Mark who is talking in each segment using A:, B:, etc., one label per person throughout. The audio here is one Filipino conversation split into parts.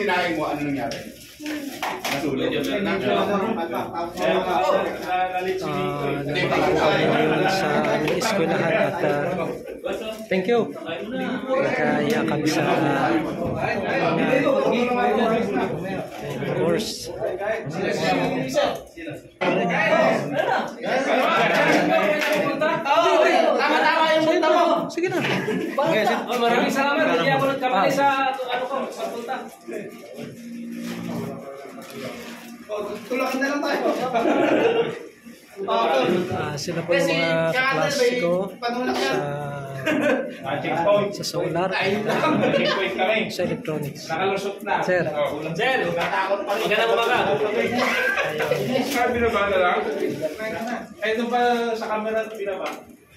A: kinain mo, ano nangyari? Natulog.
B: Sa aming eskwelahan at thank you. Kaya kami sa of course.
A: Tama-tama yung punta mo.
B: Sige na.
C: Maraming salamat. Hindi ako nagkamali sa ano ko, pagpunta.
A: Tulakan na lang tayo.
B: Sila po yung mga kaklase ko sa solar, sa electronics.
C: Nakalusot na.
B: Sir.
C: Sir, magandang umaga.
A: Binabada lang.
C: Ay, ito pa sa camera binaba.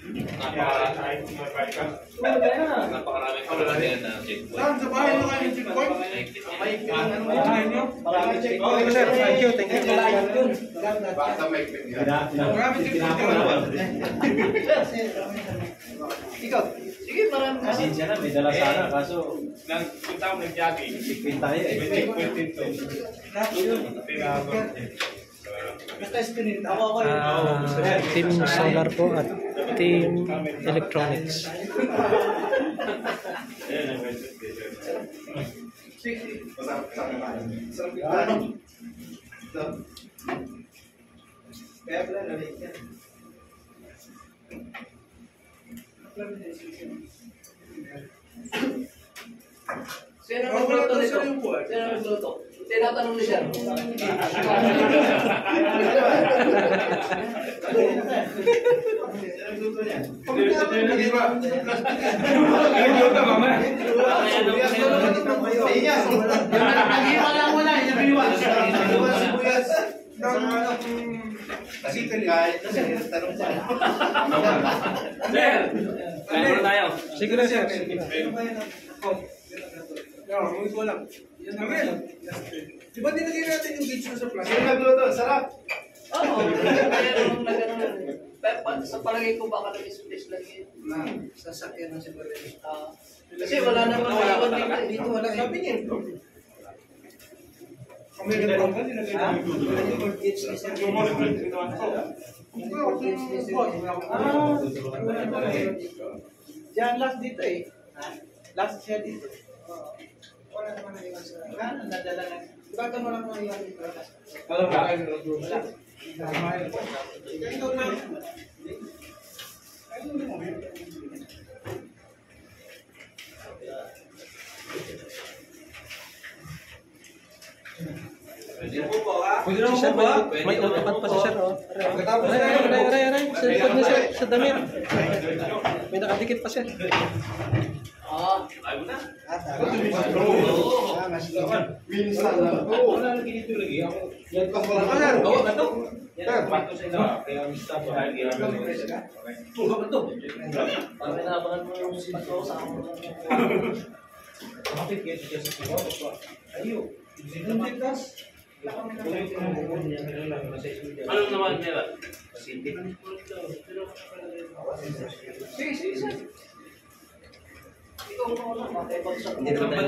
C: Napakaraming kalalagyan na checkpoint.
A: Saan sa bahay mo kayo yung checkpoint?
C: Bahay nyo?
B: Sir, thank you.
A: Basta may pin yan.
C: Maraming checkpoint.
A: Ikaw? Sige, marami.
C: Pasensya na, may dala sana. Kaso, nagpunta ako nag-jogging. Checkpoint tayo eh. May checkpoint dito.
B: Team solar po at team electronics.
A: Kaya pala nalik yan.
D: Sino ang nagluto nito? Sino ang nagluto? Tinatanong ni Sir.
A: Kasi kahit tanong pa.
C: Sir, kaya muna tayo.
B: Sige na, sir.
A: Ito lang. Di ba dinagay natin yung gauge sa plastic? Sino nagluto? Sarap!
D: Oo. Sa palagay ko baka nag-space lang yun.
A: Sasakyan na siguro.
D: Kasi wala naman maiwan dito.
A: Dito wala. Sabi niya. Kami nagluto ka, dinagay natin yung gauge na siya. Diyan last dito eh. Last siya dito. Wala naman na iwan sa kanan, nadala na. Baga mo lang mga iwan dito.
C: Alam ba?
A: Wala. Ikaw na.
C: Pwede naman
B: Sir,
C: po ba?
B: may autopad pa si sir. Aray. Sa likod ni sir, sa damit. May nakadikit pa sir.
C: Ayaw na.
A: Minsan lang.
C: Wala na ginito lagi. Yan pa pala. Oo, ito. Yan, pato sa ina. Kaya ang staff ko lagi. Tuha ba ito?
D: Parang pinaabangan mo yung pato sa ako.
C: Bakit kaya siya sa tuwa? Ayaw. Ano naman nila? Pacific?
D: Sige. Ikaw mo lang, makibagsak.
C: Hindi naman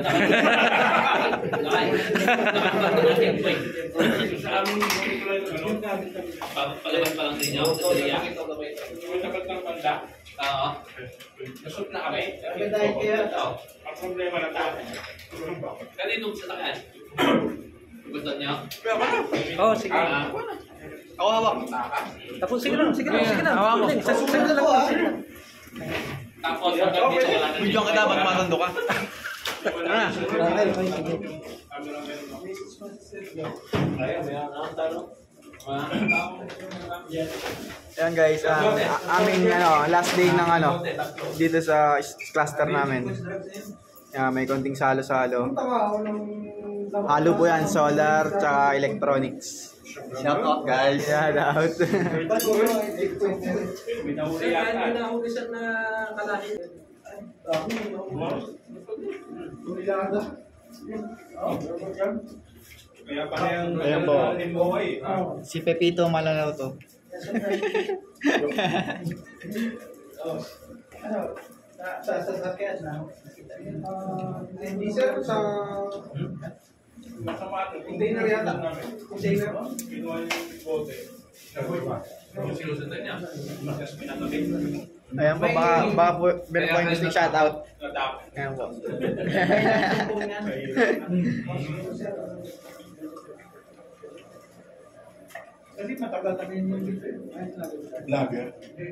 C: sa aming pagpalaban pa lang din niya. Dapat ng banda. Oo. Nasot na kami. Ang problema na tayo. Kaninong sasakyan? Gusto niya?
B: Oh, sige.
C: Ako hawak.
B: Tapos sige na. Hawa mo. Sige na.
C: Tapos hanggang dito wala na.
E: Bigyan kita ba't matando ka? Ayan guys, aming last day ng dito sa cluster namin. May konting salo-salo. Halo po yan, solar tsaka electronics. Shout out guys. Shout out.
C: May nahuli yata.
D: May nahuli siya na kalahin.
C: Kaya pala yung
E: Ayan po.
C: limboy.
E: Si Pepito malalaw to.
A: Sa sasakyan na. Hindi sir, sa Container yata. Container.
C: Yung sinusundan niya. Mas pinatubig.
E: Ayan po, baka po, meron po yung gusto yung shoutout. Ayan po.
A: Kasi matagal na rin yung dito.
F: Lager.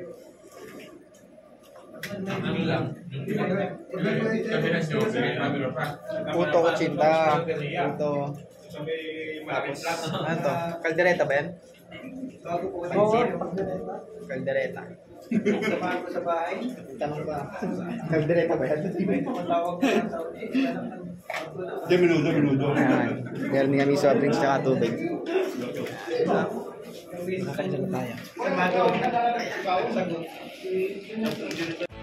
C: Ano lang?
E: Puto kutsinta. Puto. Tapos, ano to? Kaldereta ba yan?
A: Bago po
B: Oo,
A: kasi
E: Kaldereta.
A: samahan ko sa bahay.
E: Tanong ba? Kaldereta ba yan?
A: Matawag ko lang sa
F: Minudo.
E: Ayan. Meron kami soft drinks tsaka tubig.
B: Nakakailan na tayo.
A: Samahan ko. Sagot.